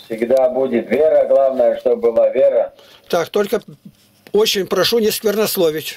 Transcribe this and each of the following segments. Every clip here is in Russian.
Всегда будет вера, главное, чтобы была вера. Так, только очень прошу не сквернословить.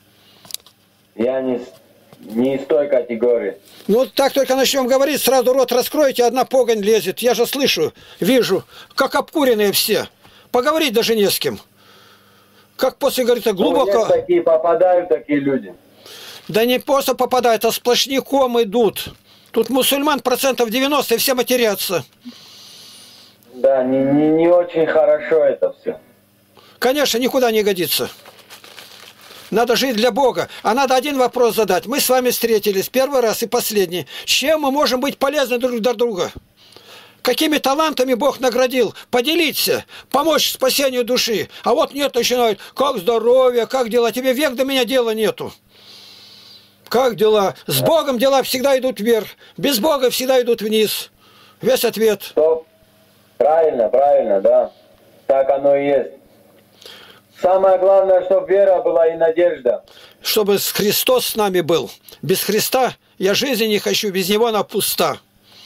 Я не из той категории. Ну, так только начнем говорить, сразу рот раскроете, одна погонь лезет. Я же слышу, вижу, как обкуренные все. Поговорить даже не с кем. Как после, говорится, глубоко... Ну, есть такие, попадают такие люди. Да не просто попадают, а сплошняком идут. Тут мусульман процентов 90, и все матерятся. Да, не очень хорошо это все. Конечно, никуда не годится. Надо жить для Бога. А надо один вопрос задать. Мы с вами встретились первый раз и последний. Чем мы можем быть полезны друг для друга? Какими талантами Бог наградил? Поделиться, помочь спасению души. А вот нет, начинают, как здоровье, как дела? Тебе век до меня дела нету. Как дела? С Богом дела всегда идут вверх. Без Бога всегда идут вниз. Весь ответ. Стоп. Правильно, правильно, да. Так оно и есть. Самое главное, чтобы вера была и надежда. Чтобы Христос с нами был. Без Христа я жизни не хочу, без Него она пуста.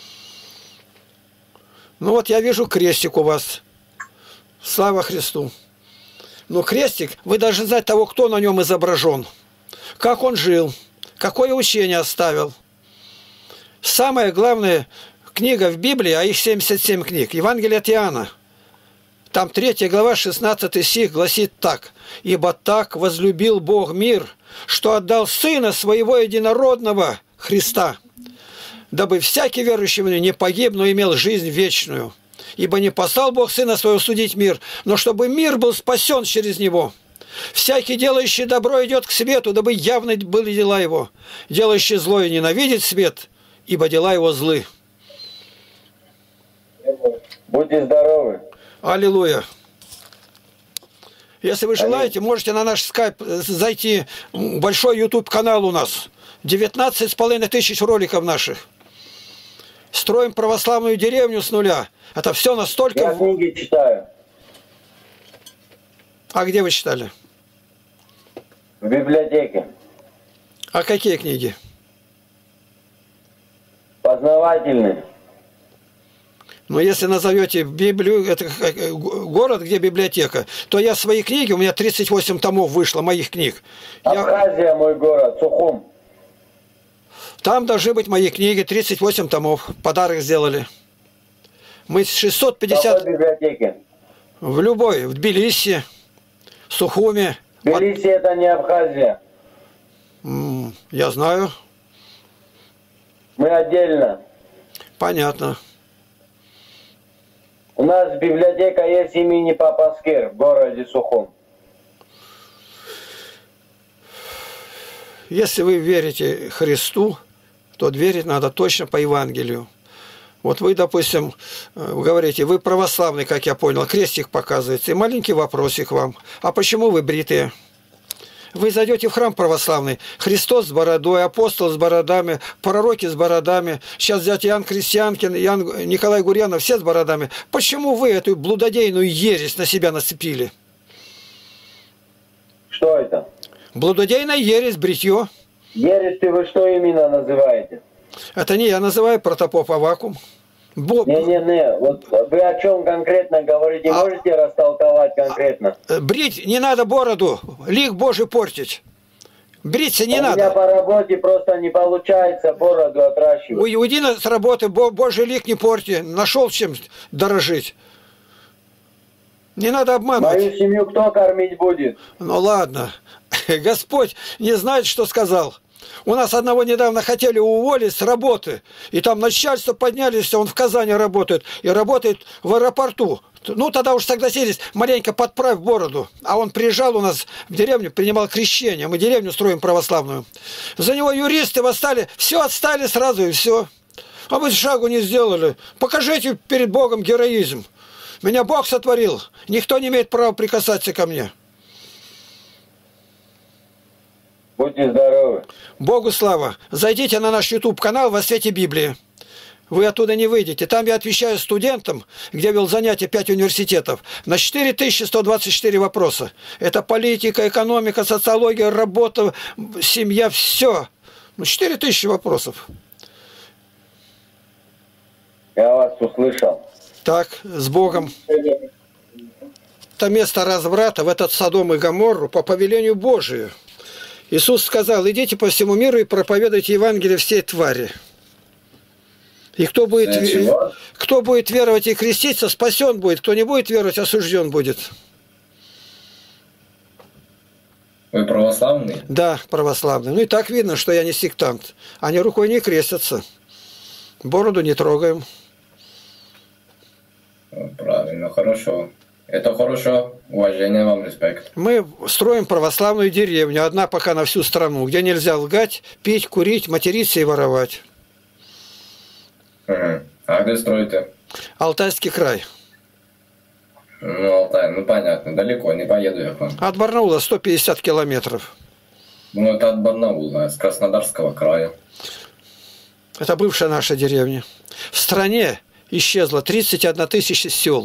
Ну вот я вижу крестик у вас. Слава Христу. Но крестик, вы должны знать того, кто на нем изображен. Как он жил. Какое учение оставил. Самая главная книга в Библии, а их 77 книг. Евангелие от Иоанна. Там 3 глава, 16 стих гласит так. «Ибо так возлюбил Бог мир, что отдал Сына Своего Единородного, Христа, дабы всякий верующий в Него не погиб, но имел жизнь вечную. Ибо не послал Бог Сына Своего судить мир, но чтобы мир был спасен через Него. Всякий, делающий добро, идет к свету, дабы явны были дела Его. Делающий злое ненавидит свет, ибо дела Его злы». Будьте здоровы. Аллилуйя. Если вы желаете, можете на наш скайп зайти. Большой YouTube канал у нас. 19,5 тысяч роликов наших. Строим православную деревню с нуля. Это все настолько... Я книги читаю. А где вы читали? В библиотеке. А какие книги? Познавательные. Но если назовете Библию, это город, где библиотека, то я свои книги, у меня 38 томов вышло, моих книг. Абхазия, мой город, Сухум. Там должны быть мои книги, 38 томов. Подарок сделали. Мы 650... В какой библиотеке? В любой. В Тбилиси, в Сухуме. Тбилиси это не Абхазия. Я знаю. Мы отдельно. Понятно. У нас библиотека есть имени Папа Скер в городе Сухум. Если вы верите Христу, то верить надо точно по Евангелию. Вот вы, допустим, говорите, вы православный, как я понял, крестик показываете, и маленький вопросик вам. А почему вы бритые? Вы зайдете в храм православный, Христос с бородой, апостол с бородами, пророки с бородами, сейчас взять Иоанн Крестьянкин, Иоанн Николай Гурьянов, все с бородами. Почему вы эту блудодейную ересь на себя нацепили? Что это? Блудодейная ересь, бритье. Ересь вы что именно называете? Это не я называю, протопоп Аввакум. Не, вот вы о чем конкретно говорите, можете растолковать конкретно? Брить не надо бороду, лик Божий портить. Бриться не надо. У меня по работе просто не получается бороду отращивать. Уйди с работы, Божий лик не порти, нашел чем дорожить. Не надо обманывать. Мою семью кто кормить будет? Ну ладно, Господь не знает, что сказал. У нас одного недавно хотели уволить с работы, и там начальство поднялись, он в Казани работает, и работает в аэропорту. Ну, тогда уж согласились, маленько подправь бороду. А он приезжал у нас в деревню, принимал крещение, мы деревню строим православную. За него юристы восстали, все отстали сразу, и все. А вы шагу не сделали. Покажите перед Богом героизм. Меня Бог сотворил, никто не имеет права прикасаться ко мне. Будьте здоровы. Богу слава. Зайдите на наш YouTube-канал «Во свете Библии». Вы оттуда не выйдете. Там я отвечаю студентам, где вел занятия 5 университетов, на 4124 вопроса. Это политика, экономика, социология, работа, семья, все. Ну, 4000 вопросов. Я вас услышал. Так, с Богом. Это место разврата, в этот Содом и Гоморру по повелению Божию. Иисус сказал: идите по всему миру и проповедуйте Евангелие всей твари. И кто будет веровать и креститься, спасен будет. Кто не будет веровать, осужден будет. Вы православный? Да, православный. Ну и так видно, что я не сектант. Они рукой не крестятся. Бороду не трогаем. Правильно, хорошо. Это хорошо. Уважение вам, респект. Мы строим православную деревню. Одна пока на всю страну, где нельзя лгать, пить, курить, материться и воровать. Угу. А где строите? Алтайский край. Ну, Алтай, ну понятно. Далеко, не поеду я к вам. От Барнаула 150 километров. Ну, это от Барнаула, с Краснодарского края. Это бывшая наша деревня. В стране исчезло 31 тысяча сел.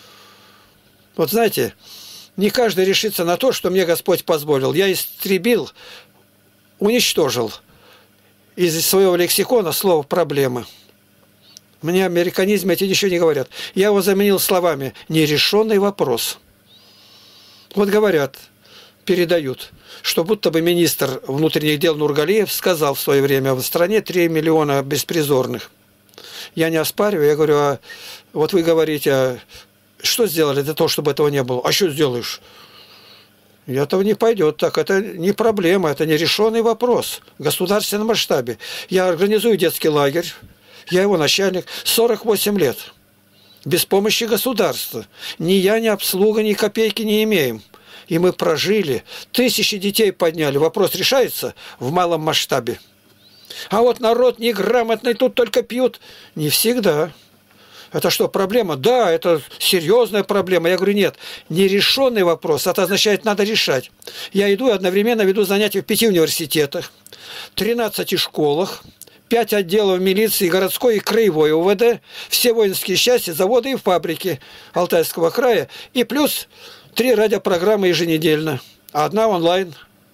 Вот знаете, не каждый решится на то, что мне Господь позволил. Я истребил, уничтожил из своего лексикона слово «проблема». Мне американизмы эти ничего не говорят. Я его заменил словами «нерешенный вопрос». Вот говорят, передают, что будто бы министр внутренних дел Нургалиев сказал в свое время: в стране 3 миллиона беспризорных. Я не оспариваю, я говорю: а вот вы говорите, что сделали для того, чтобы этого не было? А что сделаешь? И этого не пойдет так. Это не проблема, это нерешенный вопрос в государственном масштабе. Я организую детский лагерь. Я его начальник, 48 лет. Без помощи государства. Ни я, ни обслуга, ни копейки не имеем. И мы прожили. Тысячи детей подняли. Вопрос решается в малом масштабе. А вот народ неграмотный, тут только пьют. Не всегда. Это что, проблема? Да, это серьезная проблема. Я говорю: нет, нерешенный вопрос. Это означает, надо решать. Я иду и одновременно веду занятия в 5 университетах, 13 школах, 5 отделов милиции, городской и краевой УВД, все воинские части, заводы и фабрики Алтайского края, и плюс 3 радиопрограммы еженедельно, а 1 онлайн.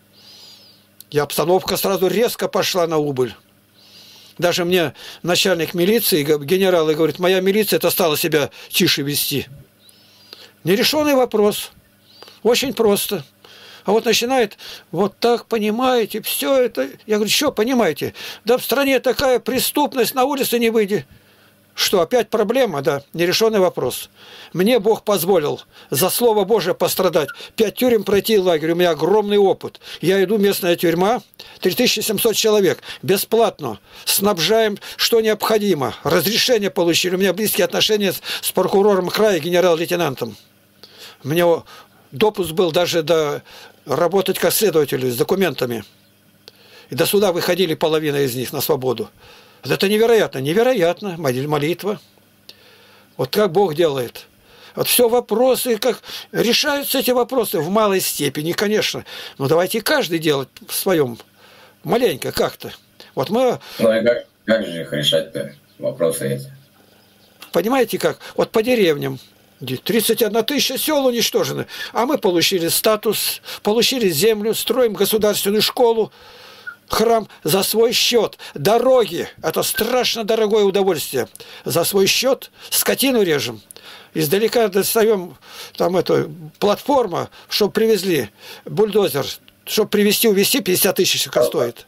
И обстановка сразу резко пошла на убыль. Даже мне начальник милиции, генерал, говорит: моя милиция это стала себя тише вести. Нерешенный вопрос. Очень просто. А вот начинает: вот так, понимаете, все это. Я говорю: что понимаете? Да в стране такая преступность, на улице не выйди. Что, опять проблема? Да, нерешенный вопрос. Мне Бог позволил за Слово Божие пострадать. 5 тюрем пройти лагерь. У меня огромный опыт. Я иду, местная тюрьма, 3700 человек. Бесплатно. Снабжаем, что необходимо. Разрешение получили. У меня близкие отношения с прокурором края, генерал-лейтенантом. У меня допуск был даже до работать как следователю с документами. И до суда выходили половина из них на свободу. Это невероятно, невероятно. Молитва. Вот как Бог делает. Вот все вопросы, как решаются эти вопросы в малой степени, конечно. Но давайте каждый делать в своем, маленько как-то. Вот мы... Ну и как же их решать-то, вопросы эти? Понимаете как? Вот по деревням. 31 тысяча сел уничтожены. А мы получили статус, получили землю, строим государственную школу, храм за свой счет. Дороги – это страшно дорогое удовольствие. За свой счет скотину режем. Издалека достаем там эту платформу, чтобы привезли, бульдозер, чтобы привезти, увезти, 50 тысяч стоит.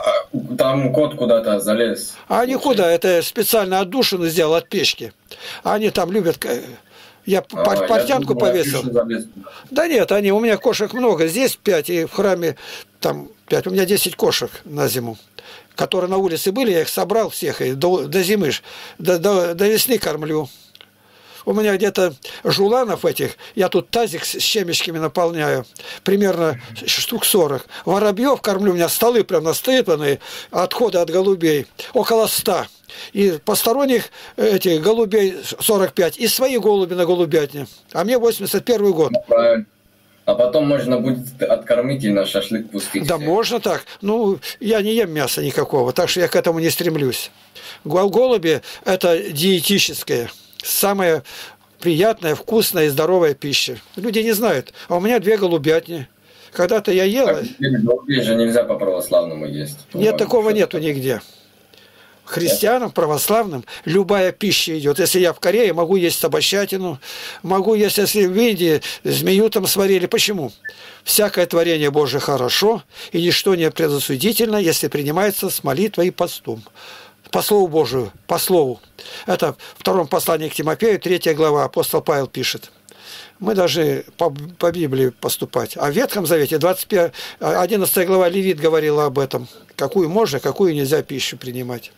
Там кот куда-то залез. А никуда, это специально отдушину сделал от печки. Они там любят... Я портянку повесил. Да нет, они, у меня кошек много. Здесь 5, и в храме там 5. У меня 10 кошек на зиму, которые на улице были. Я их собрал всех, и до зимы, до весны кормлю. У меня где-то жуланов этих, я тут тазик с семечками наполняю, примерно штук 40. Воробьев кормлю, у меня столы прям насыпанные, отходы от голубей, около 100. И посторонних этих голубей 45, и свои голуби на голубятне. А мне 81 год. Правильно. А потом можно будет откормить и на шашлык пустить. Да, можно так. Ну, я не ем мяса никакого, так что я к этому не стремлюсь. Голуби – это диетическое, самая приятная, вкусная и здоровая пища. Люди не знают. А у меня 2 голубятни. Когда-то я ела... Голубей же нельзя по-православному есть. Нет, такого нету нигде. Христианам, православным, любая пища идет. Если я в Корее, могу есть собачатину, могу есть, если в Индии змею там сварили. Почему? Всякое творение Божие хорошо, и ничто не предосудительно, если принимается с молитвой и постом. По Слову Божию, по Слову. Это в втором послании к Тимофею, 3 глава, апостол Павел пишет. Мы должны по Библии поступать. А в Ветхом Завете, 11 глава, Левит говорила об этом. Какую можно, какую нельзя пищу принимать.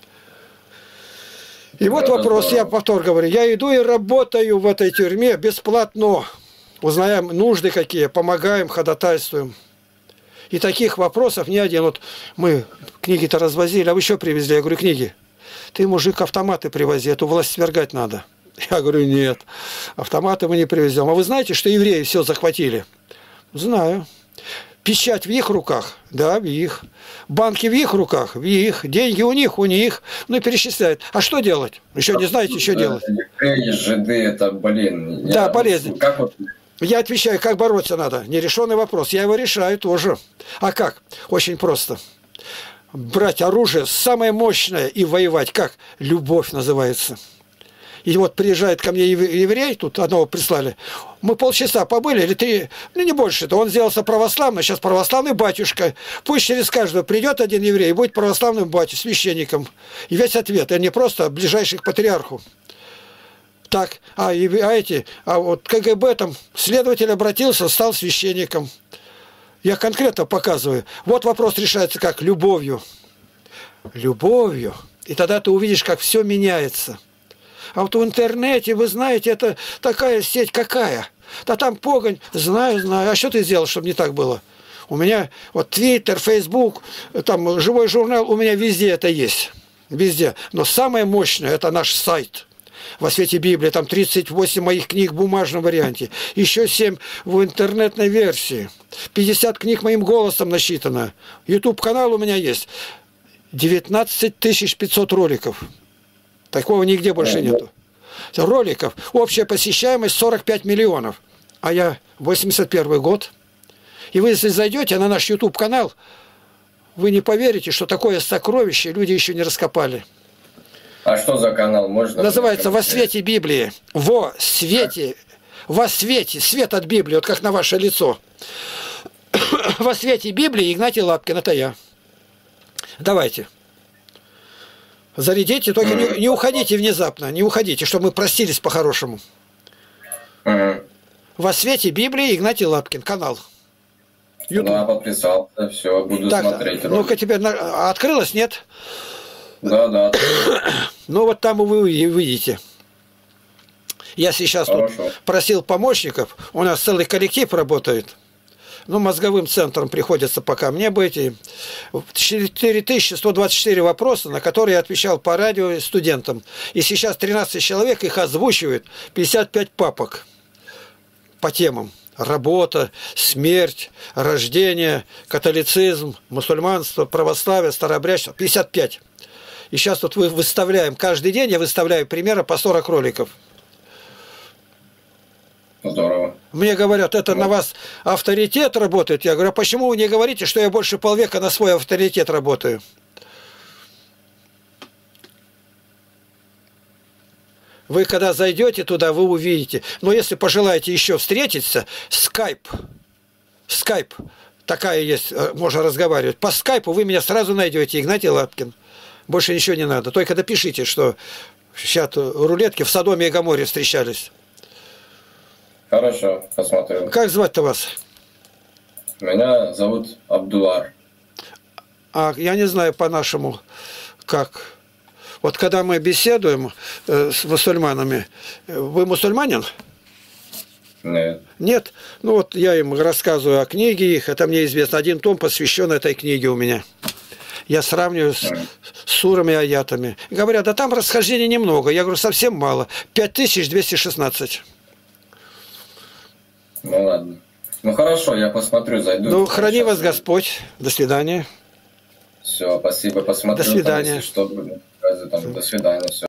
И вот вопрос, я повтор говорю. Я иду и работаю в этой тюрьме бесплатно. Узнаем нужды какие, помогаем, ходатайствуем. И таких вопросов не один. Вот мы книги-то развозили, а вы еще привезли? Я говорю, книги. Ты, мужик, автоматы привози, эту власть свергать надо. Я говорю, нет, автоматы мы не привезем. А вы знаете, что евреи все захватили? Знаю. Печать в их руках? Да, в их. Банки в их руках? В их. Деньги у них? У них. Ну и перечисляют. А что делать? Еще не знаете, что делать. Жиды, это, блин. Да, болезнь. Как вот... Я отвечаю, как бороться надо. Нерешенный вопрос. Я его решаю тоже. А как? Очень просто. Брать оружие самое мощное и воевать. Как? Любовь называется. И вот приезжает ко мне еврей, тут одного прислали. Мы полчаса побыли, или 3, ну не больше-то. Он сделался православным, сейчас православный батюшка. Пусть через каждого придет один еврей и будет православным батюшкой, священником. И весь ответ, а не просто ближайший к патриарху. Так, а вот КГБ там, следователь обратился, стал священником. Я конкретно показываю. Вот вопрос решается как? Любовью. Любовью. И тогда ты увидишь, как все меняется. А вот в интернете, вы знаете, это такая сеть какая? Да там погонь, знаю. А что ты сделал, чтобы не так было? У меня вот Твиттер, Фейсбук, там живой журнал, у меня везде это есть. Везде. Но самое мощное – это наш сайт. Во свете Библии, там 38 моих книг в бумажном варианте. Еще 7 в интернетной версии. 50 книг моим голосом насчитано. YouTube-канал у меня есть. 19 500 роликов. Такого нигде больше нету. Роликов. Общая посещаемость 45 миллионов. А я 81 год. И вы, если зайдете на наш YouTube-канал, вы не поверите, что такое сокровище люди еще не раскопали. А что за канал можно? Называется «Во свете Библии». Во свете. Во свете. Свет от Библии. Вот как на ваше лицо. Во свете Библии Игнатий Лапкин. Это я. Давайте. Зарядите, только не уходите внезапно, не уходите, чтобы мы простились по-хорошему. Во свете Библии Игнатий Лапкин, канал. YouTube. Да, подписался, все, буду так, смотреть. Ну-ка теперь открылось, нет? Да. Ну вот там вы видите. Я сейчас тут просил помощников, у нас целый коллектив работает. Ну, мозговым центром приходится пока мне быть. 4124 вопроса, на которые я отвечал по радио студентам. И сейчас 13 человек их озвучивают, 55 папок по темам. Работа, смерть, рождение, католицизм, мусульманство, православие, старообрядчество. 55. И сейчас тут выставляем, каждый день я выставляю примерно по 40 роликов. Здорово. Мне говорят, это на вас авторитет работает. Я говорю, а почему вы не говорите, что я больше полвека на свой авторитет работаю? Вы когда зайдете туда, вы увидите. Но если пожелаете еще встретиться, скайп. Такая есть, можно разговаривать. По скайпу вы меня сразу найдете, Игнатий Лапкин. Больше ничего не надо. Только допишите, что сейчас рулетки в Содоме и Гоморе встречались. Хорошо, посмотрю. Как звать-то вас? Меня зовут Абдулар. А я не знаю по-нашему, как. Вот когда мы беседуем с мусульманами, вы мусульманин? Нет. Нет? Ну вот я им рассказываю о книге их, это мне известно. Один том посвящен этой книге у меня. Я сравниваю с сурами и аятами. Говорят, да там расхождений немного. Я говорю, совсем мало. 5216. Ну ладно. Ну хорошо, я посмотрю, зайду. Ну, храни вас Господь. До свидания. Все, спасибо, посмотрю. До свидания. Там, если что, до свидания. Все.